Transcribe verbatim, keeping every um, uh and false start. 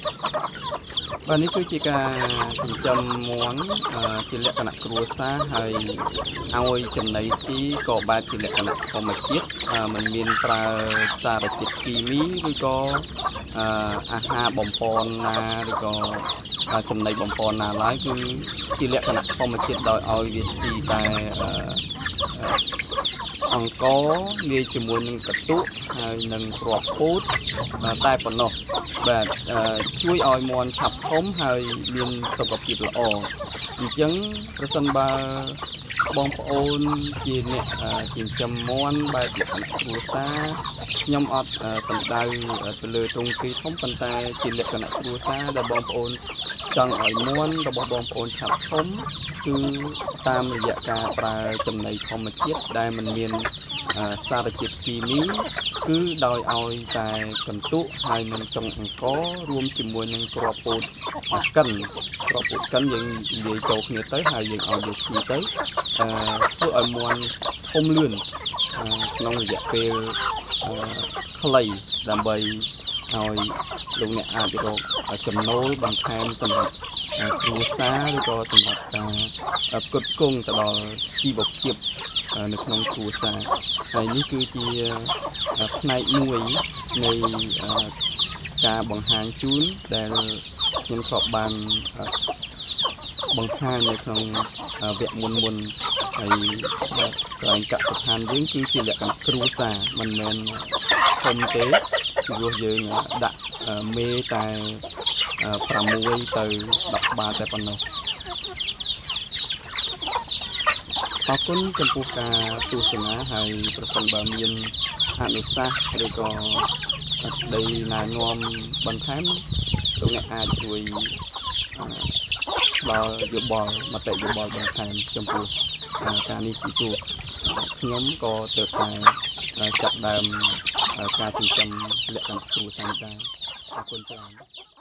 បាទនេះគឺជាការចិញ្ចឹមមាន់ជាលក្ខណៈគ្រួសារហើយឲ្យចំណីស៊ីក៏បែបជាលក្ខណៈធម្មជាតិមិនមានប្រើសារជាតិគីមីឬក៏អាហារបំពន់ណាឬក៏ចំណីបំពន់ណាឡើយគឺជាលក្ខណៈធម្មជាតិដោយឲ្យវាស៊ីតែអង្គលាយជាមួយនឹងកន្ទុកហើយនឹងគ្រាប់ពោតតែប៉ុណ្ណោះបាទជួយឲ្យមាន់ឆាប់ធំហើយមានសុខភាពល្អអញ្ចឹងប្រសិនបើបងប្អូនជាអ្នកចិញ្ចឹមមាន់បែបលក្ខណៈគ្រួសារខ្ញុំអត់សំដៅទៅលើទ្រង់ទ្រាយធំប៉ុន្តែជាលក្ខណៈគ្រួសារដែលបងប្អូនចង់ឲ្យមាន់របស់បងប្អូនឆាប់ធំគឺតាមរយៈការប្រើចំណីធម្មជាតិដែលមិនមានសារជាតិគីមីគឺដោយឲ្យតែកន្ទុកហើយនឹងចុងអង្គរួមជាមួយនឹងគ្រាប់ពោតកិនគ្រាប់ពោតកិនយើងលាយចូលគ្នាទៅហើយយើងឲ្យវាឈឺទៅធ្វើឲ្យមាន់ធំលឿនក្នុងរយៈពេលខ្លីដើម្បីឲ្យលោកអ្នកអាចរកចំណូលបន្ថែមសម្រាប់គ្រួសារឬក៏សម្រាប់ការផ្គត់ផ្គង់ទៅដល់ជីវភាពនៅក្នុងគ្រួសារហើយនេះគឺជាផ្នែកមួយនៃការបង្ហាញជូនដែលខ្ញុំធ្លាប់បានបង្ហាញនៅក្នុងវគ្គមុនមុនហើយកន្លែងកសិដ្ឋានយើងគឺជាលក្ខណៈគ្រួសារមិនមែនធំទេព្រោះយើងដាក់មេតែប្រាំមួយទៅដប់ក្បាលតែប៉ុណ្ណោះអរគុណចំពោះការទស្សនាហើយប្រសិនបើមានអនុសាសន៍ឬក៏ស្ដីណែនាំបន្ថែមលោកអ្នកអាចជួយដល់យោបល់មតិយោបល់បន្ថែមចំពោះការនេះពីព្រោះខ្ញុំក៏ទើបតែចាប់ដើមការចិញ្ចឹមលក្ខណៈគ្រួសារដែរអរគុណច្រើន